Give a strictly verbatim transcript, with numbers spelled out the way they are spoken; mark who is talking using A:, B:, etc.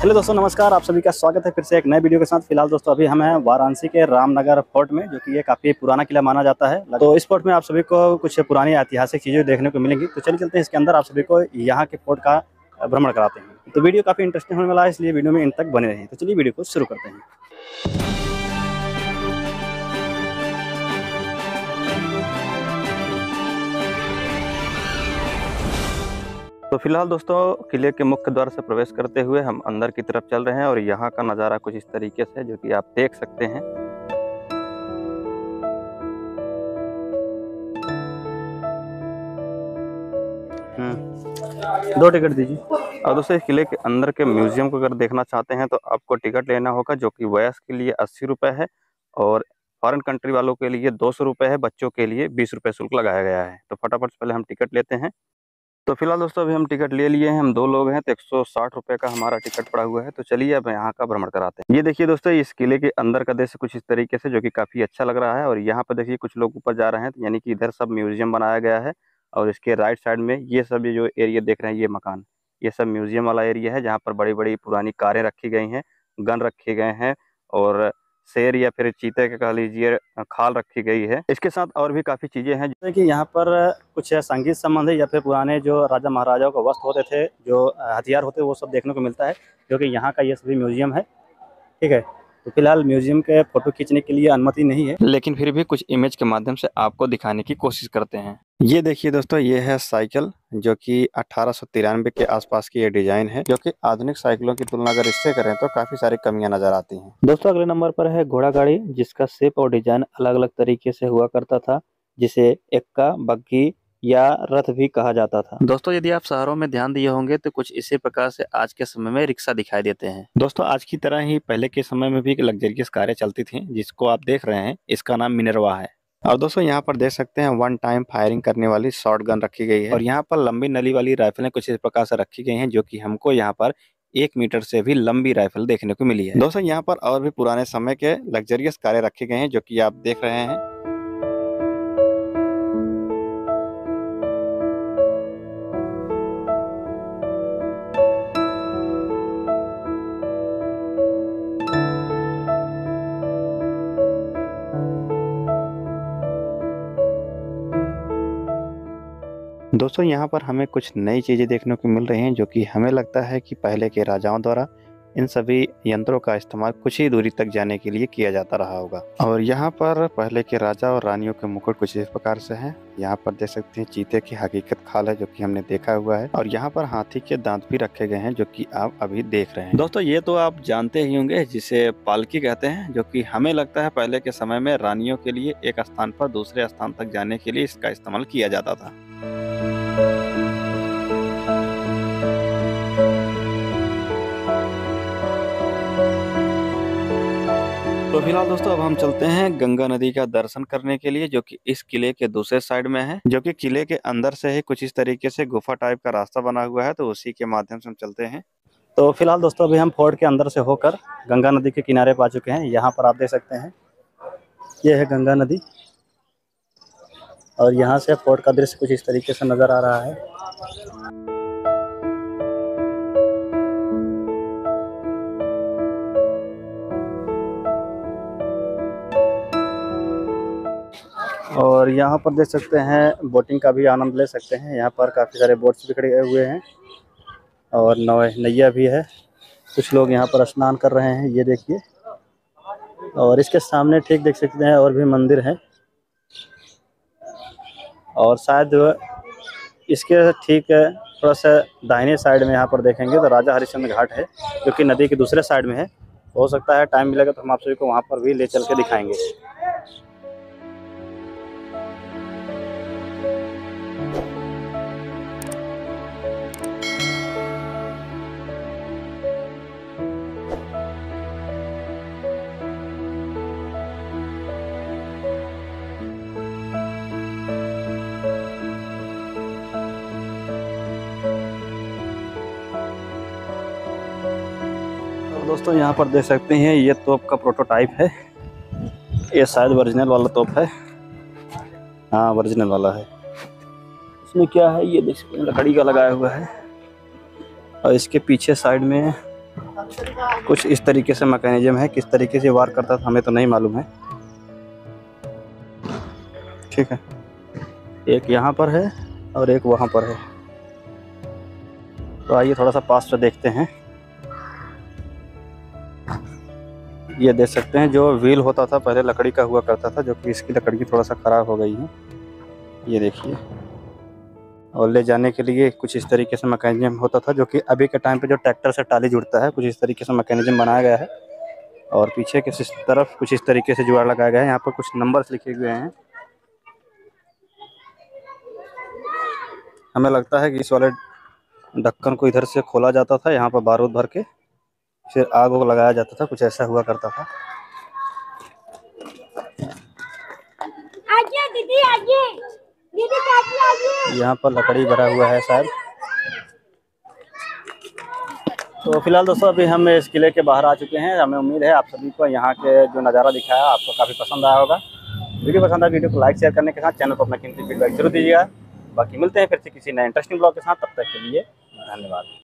A: Hello दोस्तों, नमस्कार। आप सभी का स्वागत है फिर से एक नए वीडियो के साथ। फिलहाल दोस्तों अभी हम हैं वाराणसी के रामनगर फोर्ट में, जो कि ये काफ़ी पुराना किला माना जाता है। तो इस फोर्ट में आप सभी को कुछ पुरानी ऐतिहासिक चीज़ें देखने को मिलेंगी। तो चलिए चलते हैं इसके अंदर, आप सभी को यहाँ के फोर्ट का भ्रमण कराते हैं। तो वीडियो काफ़ी इंटरेस्टिंग होने वाला है, इसलिए वीडियो में इन तक बने रहें। तो चलिए वीडियो को शुरू करते हैं। तो फिलहाल दोस्तों किले के मुख्य द्वार से प्रवेश करते हुए हम अंदर की तरफ चल रहे हैं और यहाँ का नज़ारा कुछ इस तरीके से है, जो कि आप देख सकते हैं। हम्म दो टिकट दीजिए। और दोस्तों इस किले के अंदर के म्यूजियम को अगर देखना चाहते हैं तो आपको टिकट लेना होगा, जो कि वयस्क के लिए अस्सी रुपये है और फॉरेन कंट्री वालों के लिए दो सौ रुपये है, बच्चों के लिए बीस रुपये शुल्क लगाया गया है। तो फटाफट से पहले हम टिकट लेते हैं। तो फिलहाल दोस्तों अभी हम टिकट ले लिए हैं, हम दो लोग हैं, तो एक सौ साठ रुपये का हमारा टिकट पड़ा हुआ है। तो चलिए अब यहाँ का भ्रमण कराते हैं। ये देखिए दोस्तों, इस किले के अंदर का दृश्य कुछ इस तरीके से, जो कि काफ़ी अच्छा लग रहा है। और यहाँ पर देखिए कुछ लोग ऊपर जा रहे हैं, तो यानी कि इधर सब म्यूजियम बनाया गया है। और इसके राइट साइड में ये सब ये जो एरिया देख रहे हैं, ये मकान, ये सब म्यूजियम वाला एरिया है, जहाँ पर बड़ी बड़ी पुरानी कारें रखी गई हैं, गन रखे गए हैं और शेर या फिर चीते के कह लीजिए खाल रखी गई है। इसके साथ और भी काफ़ी चीज़ें हैं, जैसे कि यहाँ पर कुछ संगीत संबंधी या फिर पुराने जो राजा महाराजाओं के वस्त्र होते थे, जो हथियार होते, वो सब देखने को मिलता है, जो कि यहाँ का ये सभी म्यूजियम है। ठीक है, तो फिलहाल म्यूजियम के फोटो खींचने के लिए अनुमति नहीं है, लेकिन फिर भी कुछ इमेज के माध्यम से आपको दिखाने की कोशिश करते हैं। ये देखिए दोस्तों, ये है साइकिल, जो कि अठारह सौ तिरानवे के आसपास की ये डिजाइन है, जो कि आधुनिक साइकिलों की तुलना अगर इससे करें तो काफी सारी कमियां नजर आती हैं। दोस्तों अगले नंबर पर है घोड़ा गाड़ी, जिसका शेप और डिजाइन अलग अलग तरीके से हुआ करता था, जिसे एक्का, बग्घी या रथ भी कहा जाता था। दोस्तों यदि आप शहरों में ध्यान दिए होंगे तो कुछ इसी प्रकार से आज के समय में रिक्शा दिखाई देते हैं। दोस्तों आज की तरह ही पहले के समय में भी लग्जरियस कारें चलती थी, जिसको आप देख रहे हैं, इसका नाम मिनरवा है। और दोस्तों यहाँ पर देख सकते हैं वन टाइम फायरिंग करने वाली शॉर्ट गन रखी गई है। और यहाँ पर लंबी नली वाली राइफलें कुछ इस प्रकार से रखी गई हैं, जो कि हमको यहाँ पर एक मीटर से भी लंबी राइफल देखने को मिली है। दोस्तों यहाँ पर और भी पुराने समय के लग्जरियस कारें रखी गई हैं, जो कि आप देख रहे हैं। दोस्तों यहाँ पर हमें कुछ नई चीज़ें देखने को मिल रही हैं, जो कि हमें लगता है कि पहले के राजाओं द्वारा इन सभी यंत्रों का इस्तेमाल कुछ ही दूरी तक जाने के लिए किया जाता रहा होगा। और यहाँ पर पहले के राजा और रानियों के मुकुट कुछ इस प्रकार से हैं। यहाँ पर देख सकते हैं चीते की हकीकत खाल है, जो कि हमने देखा हुआ है। और यहाँ पर हाथी के दांत भी रखे गए हैं, जो कि आप अभी देख रहे हैं। दोस्तों ये तो आप जानते ही होंगे, जिसे पालकी कहते हैं, जो कि हमें लगता है पहले के समय में रानियों के लिए एक स्थान पर दूसरे स्थान तक जाने के लिए इसका इस्तेमाल किया जाता था। तो फिलहाल दोस्तों अब हम चलते हैं गंगा नदी का दर्शन करने के लिए, जो कि इस किले के दूसरे साइड में है, जो कि किले के अंदर से ही कुछ इस तरीके से गुफा टाइप का रास्ता बना हुआ है। तो उसी के माध्यम से हम चलते हैं। तो फिलहाल दोस्तों अभी हम फोर्ट के अंदर से होकर गंगा नदी के किनारे पर आ चुके हैं। यहाँ पर आप देख सकते हैं, ये है गंगा नदी और यहाँ से फोर्ट का दृश्य कुछ इस तरीके से नजर आ रहा है। और यहाँ पर देख सकते हैं बोटिंग का भी आनंद ले सकते हैं। यहाँ पर काफ़ी सारे बोट्स भी खड़े हुए हैं और नैया भी है। कुछ लोग यहाँ पर स्नान कर रहे हैं, ये देखिए। और इसके सामने ठीक देख सकते हैं और भी मंदिर है, और शायद इसके ठीक थोड़ा सा दाहिने साइड में यहाँ पर देखेंगे तो राजा हरिश्चंद्र घाट है, जो कि नदी के दूसरे साइड में है। हो सकता है टाइम मिलेगा तो हम आप सभी को वहाँ पर भी ले चल के दिखाएंगे। दोस्तों यहाँ पर देख सकते हैं, ये तोप का प्रोटोटाइप है। ये शायद ओरिजिनल वाला तोप है। हाँ ओरिजिनल वाला है। इसमें क्या है ये देख सकते हैं, लकड़ी का लगाया हुआ है। और इसके पीछे साइड में कुछ इस तरीके से मैकेनिज्म है, किस तरीके से वार करता था हमें तो नहीं मालूम है। ठीक है, एक यहाँ पर है और एक वहाँ पर है। तो आइए थोड़ा सा पास से देखते हैं। ये देख सकते हैं जो व्हील होता था पहले लकड़ी का हुआ करता था, जो कि इसकी लकड़ी थोड़ा सा ख़राब हो गई है। ये देखिए, और ले जाने के लिए कुछ इस तरीके से मैकेनिज्म होता था, जो कि अभी के टाइम पे जो ट्रैक्टर से टाली जुड़ता है कुछ इस तरीके से मैकेनिज्म बनाया गया है। और पीछे की तरफ कुछ इस तरीके से जुगाड़ लगाया गया है। यहाँ पर कुछ नंबर्स लिखे हुए हैं। हमें लगता है कि इस वाले ढक्कन को इधर से खोला जाता था, यहाँ पर बारूद भर के फिर आग वाग लगाया जाता था, कुछ ऐसा हुआ करता था।
B: आगे दीदी, आगे दीदी, काकी आगे।
A: यहाँ पर लकड़ी भरा हुआ है शायद। तो फिलहाल दोस्तों अभी हम इस किले के बाहर आ चुके हैं। हमें उम्मीद है आप सभी को यहाँ के जो नज़ारा दिखाया आपको काफ़ी पसंद आया होगा। वीडियो पसंद आया वीडियो को लाइक शेयर करने के साथ चैनल को अपना कीमती फीडबैक जरूर दीजिएगा। बाकी मिलते हैं फिर से किसी नए इंटरेस्टिंग ब्लॉग के साथ, तब तक के लिए धन्यवाद।